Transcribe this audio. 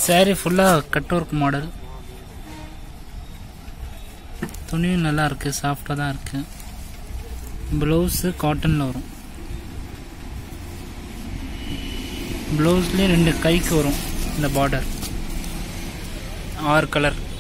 saree ஃபுல்லா cut work model. துணியும் நல்லா இருக்கு, சாஃப்டா தான் இருக்கு. ப்ளவுஸ் காட்டன்ல வரும். ப்ளவுஸ்லயே 2 கைக்கு வரும் இந்த பார்டர். 6 கலர்.